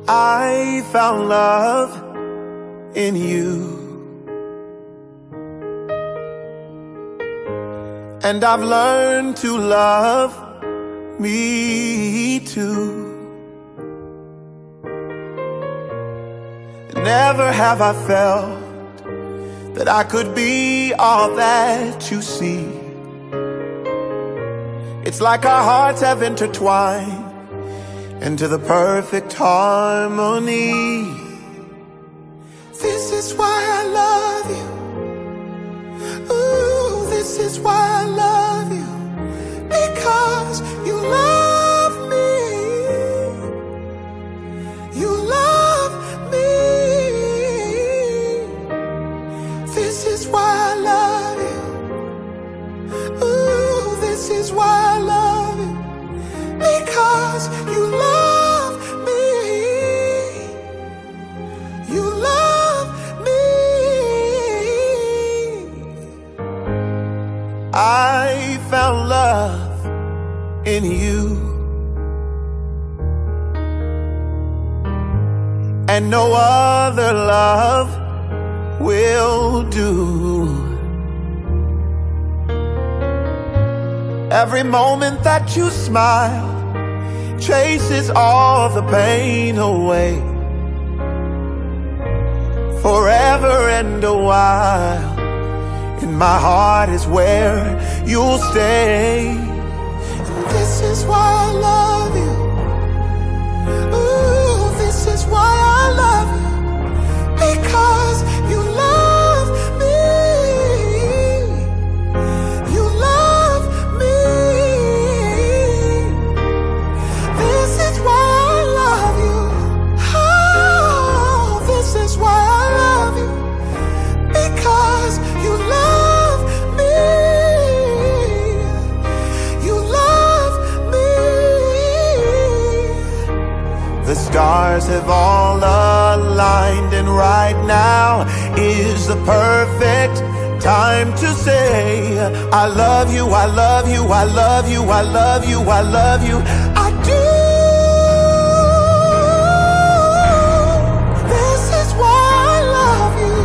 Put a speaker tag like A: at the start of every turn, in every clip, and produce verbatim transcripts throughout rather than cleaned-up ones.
A: I found love in you, and I've learned to love me too. Never have I felt that I could be all that you see. It's like our hearts have intertwined into the perfect harmony. This is why I love you. Ooh, this is why I love you. Because you love me. You love me. This is why I love you. Ooh, this is why I love you. Because you love me. You love me. I found love in you, and no other love will do. Every moment that you smile chases all the pain away. Forever and a while, in my heart is where you'll stay. And this is why I love you. Ooh, this is why I love you. Because you love me. You love me. This is why I love you. Oh, this is why I love you. Because you love me. You love me. The stars have all aligned, and right now is the perfect time to say I love you, I love you, I love you, I love you, I love you, I do. This is why I love you.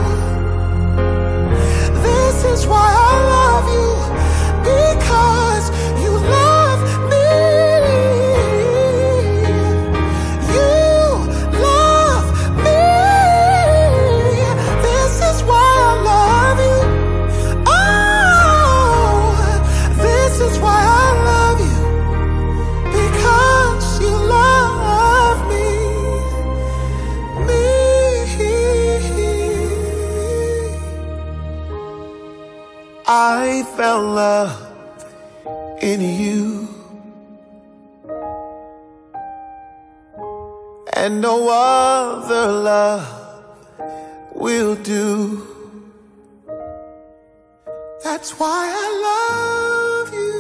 A: This is why I love you. Because you love me. You love me. This is why I love you. Oh, this is why I love you. Because you love me. Me. I found love in you, and no other love will do. That's why I love you.